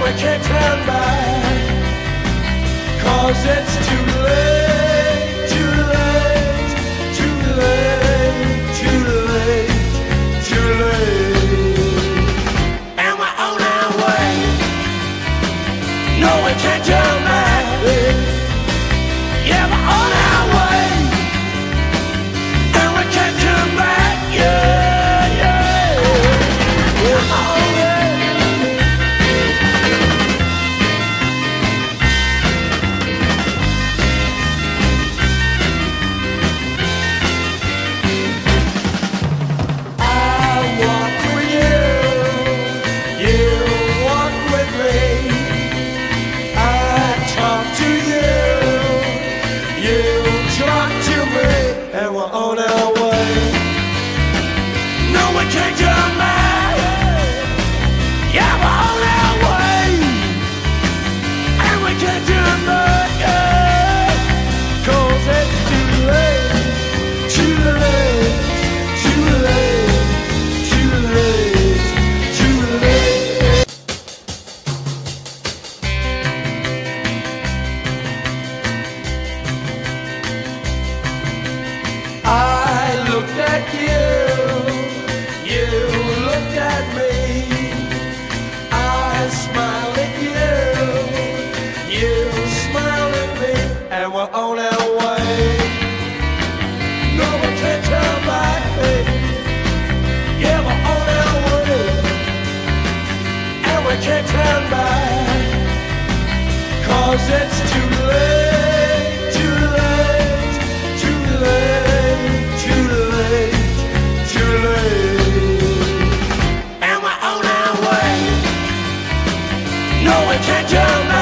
we can't turn back, 'cause it's too late, too late, too late, too late, too late. And we're on our way. No, we can't turn back. Yeah, we're on our way. And we can't turn back. Yeah, yeah. Come on. I looked at you, you looked at me. I smiled at you, you smiled at me, and we're on our way. No, we can't turn back, baby. Yeah, we're on our way, and we can't turn back, 'cause it's too late, too late, too late, too late, too late. And we're on our way. No, we can't turn back.